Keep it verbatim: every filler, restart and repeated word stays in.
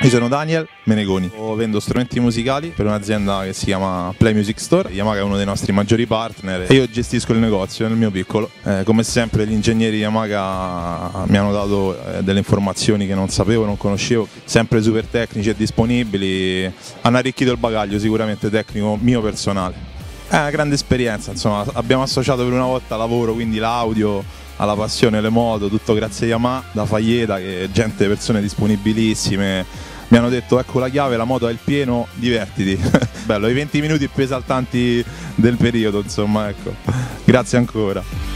Io sono Daniel Menegoni, vendo strumenti musicali per un'azienda che si chiama Play Music Store. Yamaha è uno dei nostri maggiori partner e io gestisco il negozio nel mio piccolo. Eh, come sempre gli ingegneri Yamaha mi hanno dato eh, delle informazioni che non sapevo, non conoscevo, sempre super tecnici e disponibili, hanno arricchito il bagaglio sicuramente tecnico mio personale. È una grande esperienza, insomma, abbiamo associato per una volta lavoro, quindi l'audio, alla passione, le moto, tutto grazie a Yamaha, da Faieta, che gente, persone disponibilissime, mi hanno detto ecco la chiave, la moto è il pieno, divertiti. Bello, i venti minuti più esaltanti del periodo, insomma, ecco. Grazie ancora.